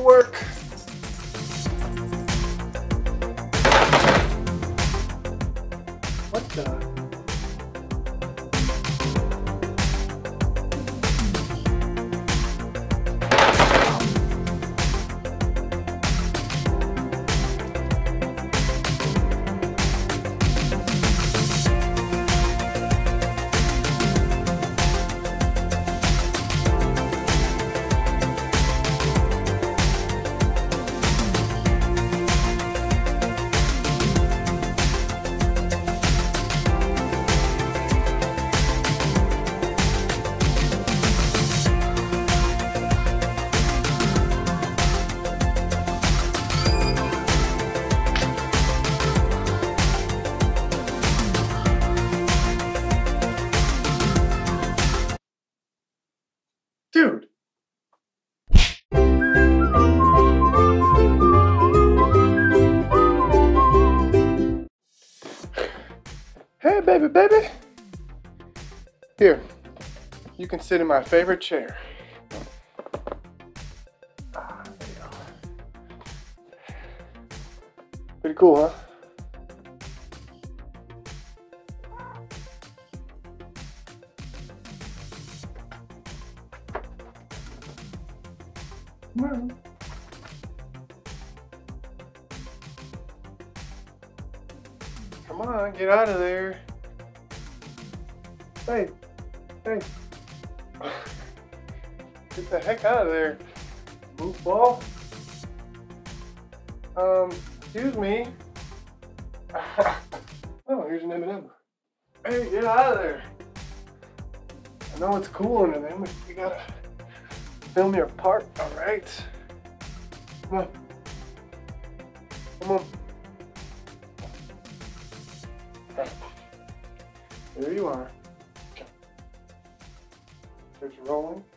work. What the? Dude. Hey, baby. Here, you can sit in my favorite chair. There you go. Pretty cool, huh? Come on, get out of there. Hey. Get the heck out of there, goofball. Excuse me. Oh, here's an M&M. Hey, get out of there. I know it's cool under them, but you gotta film your part, alright? Come on. There you are. There's rolling.